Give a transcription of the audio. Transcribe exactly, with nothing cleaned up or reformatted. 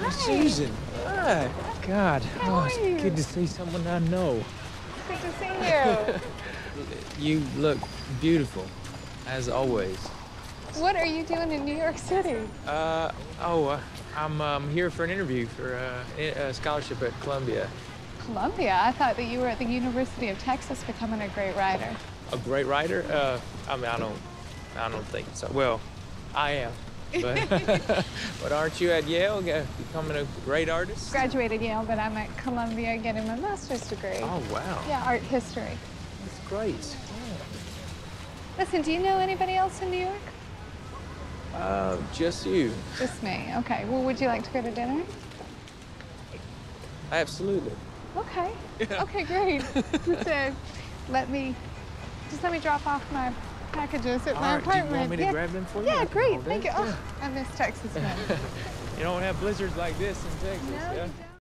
Hi. Susan. Hi. God. How oh, are it's you? good to see someone I know. Good to see you. You look beautiful, as always. What are you doing in New York City? Uh, oh, uh, I'm um, here for an interview for uh, a scholarship at Columbia. Columbia? I thought that you were at the University of Texas becoming a great writer. A great writer? Uh, I mean, I don't, I don't think so. Well, I am, but, but aren't you at Yale uh, becoming a great artist? Graduated Yale, but I'm at Columbia getting my master's degree. Oh, wow. Yeah, art history. That's great. Listen, do you know anybody else in New York? Uh, just you. Just me. Okay. Well, would you like to go to dinner? Absolutely. Okay. Yeah. Okay, great. Just, uh, let me, just let me drop off my packages at All my right, do apartment. you want me to yeah. grab them for you? Yeah, Like great. all day? Thank you. Oh, Yeah. I miss Texas, man. You don't have blizzards like this in Texas, No, yeah? you don't.